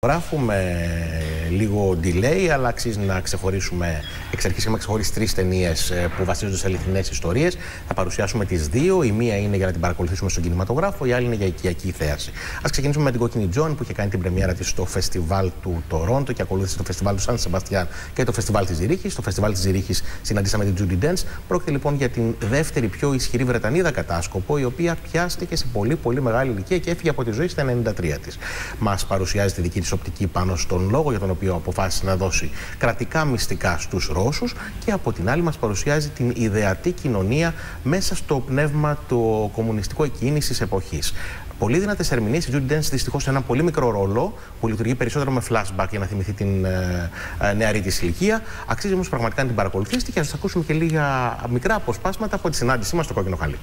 Γράφω με λίγο delay, αλλά αξίζει να ξεχωρίσουμε εξ αρχής. Έχουμε ξεχωρίσει 3 ταινίες που βασίζονται σε αληθινές ιστορίες. Θα παρουσιάσουμε τις 2. Η μία είναι για να την παρακολουθήσουμε στον κινηματογράφο, η άλλη είναι για οικιακή θέαση. Ας ξεκινήσουμε με την κόκκινη Joan, που είχε κάνει την πρεμιέρα της στο φεστιβάλ του Τορόντο και ακολούθησε το φεστιβάλ του Σαν Σεμπαστιάν και το φεστιβάλ της Ζηρίχης. Στο φεστιβάλ της Ζηρίχης συναντήσαμε την Judy Dench. Πρόκειται λοιπόν για την δεύτερη πιο ισχυρή Βρετανίδα κατάσκοπο, η οποία πιάστηκε σε πολύ μεγάλη ηλικία και έφυγε από τη ζωή στα 93 της. Μας παρουσιάζει τη δική της οπτική πάνω στον λόγο για τον οποίο αποφάσισε να δώσει κρατικά μυστικά στους Ρώσους, και από την άλλη μας παρουσιάζει την ιδεατή κοινωνία μέσα στο πνεύμα του κομμουνιστικού εκείνης της εποχής. Πολύ δυνατές ερμηνείες. Η Judy Dench δυστυχώς σε ένα πολύ μικρό ρόλο που λειτουργεί περισσότερο με flashback για να θυμηθεί την νεαρή της ηλικία. Αξίζει όμως πραγματικά να την παρακολουθήσετε και ας ακούσουμε και λίγα μικρά αποσπάσματα από τη συνάντησή μας στο Κόκκινο Χαλί.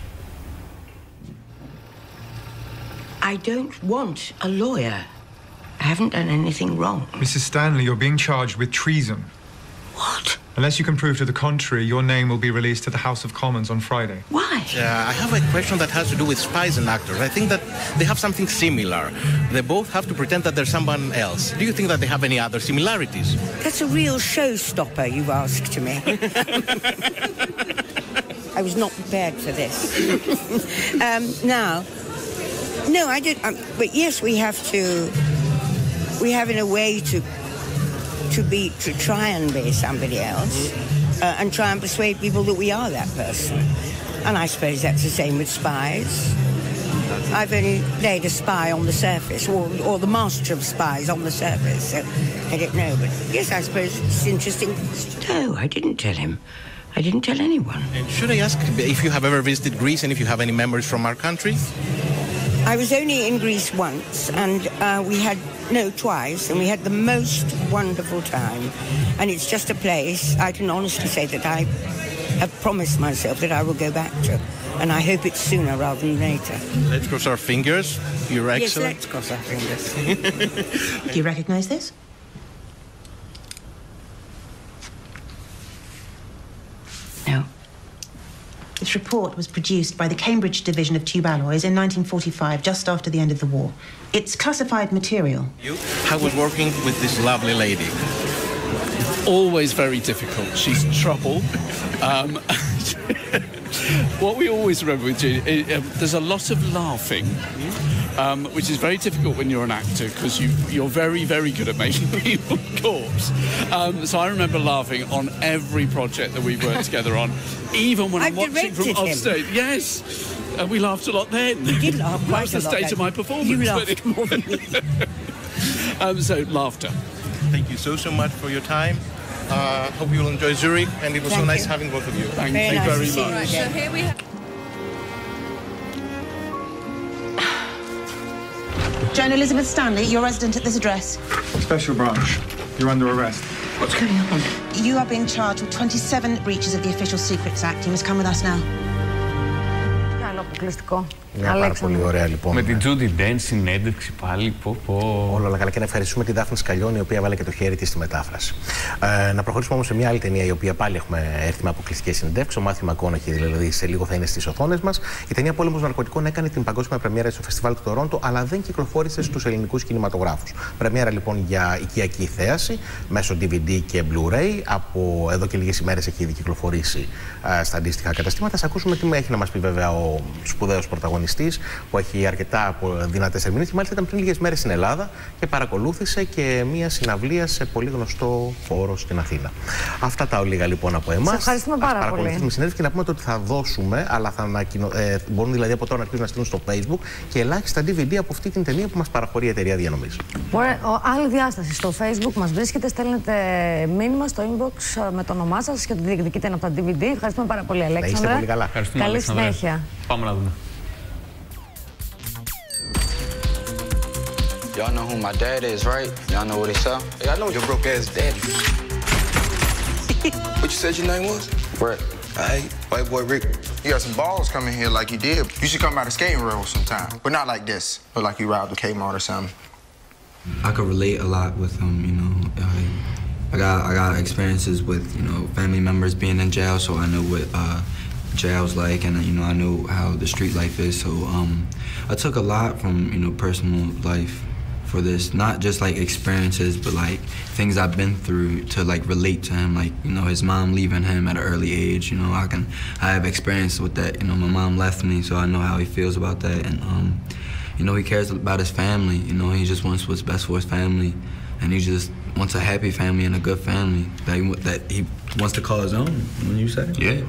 I don't want a lawyer. I haven't done anything wrong. Mrs. Stanley, you're being charged with treason. What? Unless you can prove to the contrary, your name will be released to the House of Commons on Friday. Why? I have a question that has to do with spies and actors. I think that they have something similar. They both have to pretend that they're someone else. Do you think that they have any other similarities? That's a real showstopper you've asked me. I was not prepared for this. No, I did. But yes, we have in a way to try and be somebody else, and try and persuade people that we are that person. And I suppose that's the same with spies. I've only laid a spy on the surface, or the master of spies on the surface, so I don't know. But yes, I suppose it's interesting. No, I didn't tell him. I didn't tell anyone. And should I ask if you have ever visited Greece and if you have any memories from our country? I was only in Greece once, and twice, and we had the most wonderful time. And it's just a place I can honestly say that I have promised myself that I will go back to. And I hope it's sooner rather than later. Let's cross our fingers. You're excellent. Yes, let's cross our fingers. Do you recognize this? No. This report was produced by the Cambridge Division of Tube Alloys in 1945, just after the end of the war. It's classified material. How was working with this lovely lady? Always very difficult. She's trouble. What we always remember with Judy, there's a lot of laughing, which is very difficult when you're an actor because you're very good at making people corpse. So I remember laughing on every project that we worked together on, even when I'm watching from offstage. Yes, and we laughed a lot then. You did laugh quite a lot. That was the state of my performance. You laughed more than me. So laughter. Thank you so much for your time. Hope you will enjoy Zurich, and it was so nice having both of you. Thank you very much. So here we have. Joan Elizabeth Stanley, you're resident at this address. Special branch. You're under arrest. What's going on? You are being charged with 27 breaches of the Official Secrets Act. You must come with us now. Αποκλειστικό. Μια πάρα πολύ ωραία λοιπόν. Με την Judy Dench συνέντευξη πάλι. Όλα καλά, και να ευχαριστούμε τη Δάφνη Σκαλιώνη, η οποία βάλε και το χέρι της στη μετάφραση. Να προχωρήσουμε όμως σε μια άλλη ταινία, η οποία πάλι έχουμε έρθει με αποκλειστικές συνεντεύξεις. Ο Μάθιου Μακκόναχι, δηλαδή, σε λίγο θα είναι στις οθόνες μας. Η ταινία Πόλεμος Ναρκωτικών έκανε την παγκόσμια πρεμιέρα στο φεστιβάλ του Τορόντο, αλλά δεν κυκλοφόρησε στους ελληνικούς κινηματογράφους. Πρεμιέρα λοιπόν για οικιακή θέαση μέσω DVD και Blu-ray. Από εδώ και λίγες ημέρες έχει ήδη κυκλοφορήσει στα αντίστοιχα καταστήματα. Θα ακούσουμε τι έχει να μας πει βέβαια ο σπουδαίος πρωταγωνιστής, που έχει αρκετά δυνατές ερμηνείες, και μάλιστα ήταν πριν λίγες μέρες στην Ελλάδα και παρακολούθησε και μία συναυλία σε πολύ γνωστό χώρο στην Αθήνα. Αυτά τα ολίγα λοιπόν από εμάς. Σε ευχαριστούμε πάρα πολύ. Παρακολουθήσουμε συνέντευξη και να πούμε ότι θα δώσουμε, αλλά μπορούν δηλαδή από τώρα να αρχίσουν να στείλουν στο Facebook και ελάχιστα DVD από αυτή την ταινία που μας παραχωρεί η εταιρεία διανομής. Άλλη διάσταση. Στο Facebook μας βρίσκεται, στέλνετε μήνυμα στο inbox με το όνομά σας και το διεκδικείτε ένα από τα DVD. Ευχαριστούμε πάρα πολύ, Αλέξανδρα. Είστε πολύ καλά. Καλή συνέχεια. Πάμε να δούμε. Y'all know who my dad is, right? Y'all know what he sell? Hey, I know your broke ass daddy. What you said your name was? Rick. Hey, white boy Rick. You got some balls coming here like you did. You should come out of skating rail sometime, but not like this. Look like you robbed a Kmart or something. I could relate a lot with him, you know. I got experiences with, you know, family members being in jail, so I know what jail's like, and you know, I know how the street life is. So I took a lot from, you know, personal life for this, not just like experiences, but like things I've been through to like relate to him. Like, you know, his mom leaving him at an early age, you know, I have experience with that. You know, my mom left me, so I know how he feels about that. And, you know, he cares about his family. You know, he just wants what's best for his family. And he just wants a happy family and a good family that he wants to call his own, when you say? Yeah.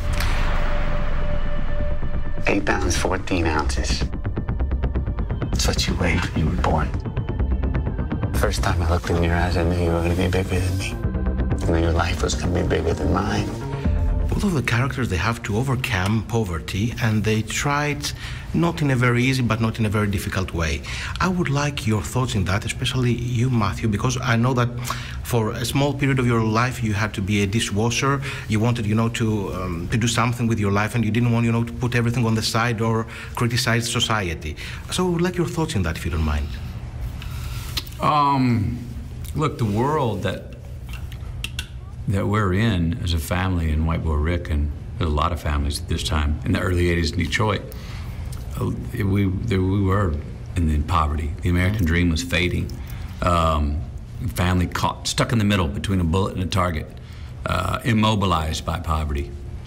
8 pounds, 14 ounces. That's what you weighed when you were born. First time I looked in your eyes, I knew you were going to be bigger than me. I knew your life was going to be bigger than mine. Both of the characters, they have to overcome poverty, and they tried not in a very easy but not in a very difficult way. I would like your thoughts in that, especially you, Matthew, because I know that for a small period of your life you had to be a dishwasher. You wanted, you know, to do something with your life, and you didn't want, you know, to put everything on the side or criticize society. So I would like your thoughts in that, if you don't mind. Look, the world that we're in as a family in White Boy Rick, and there's a lot of families at this time in the early 80s in Detroit, we were in poverty. The American dream was fading. Family caught, stuck in the middle between a bullet and a target, immobilized by poverty.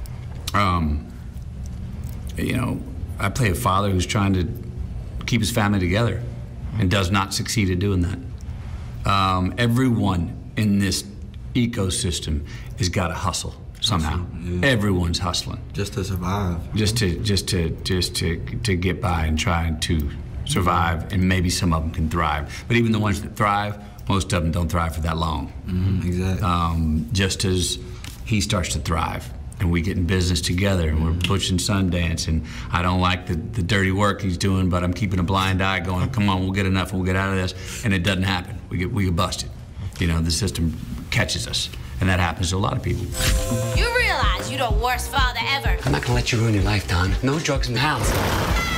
You know, I play a father who's trying to keep his family together and does not succeed at doing that. Everyone in this ecosystem has got to hustle somehow. Yeah. Everyone's hustling just to survive. Just to get by and trying to survive, and maybe some of them can thrive. But even the ones that thrive, most of them don't thrive for that long. Exactly. Just as he starts to thrive, and we get in business together, and we're pushing Sundance, and I don't like the dirty work he's doing, but I'm keeping a blind eye going, come on, we'll get enough and we'll get out of this, and it doesn't happen. We get busted. You know, the system catches us, and that happens to a lot of people. You realize you're the worst father ever. I'm not gonna let you ruin your life, Don. No drugs in the house.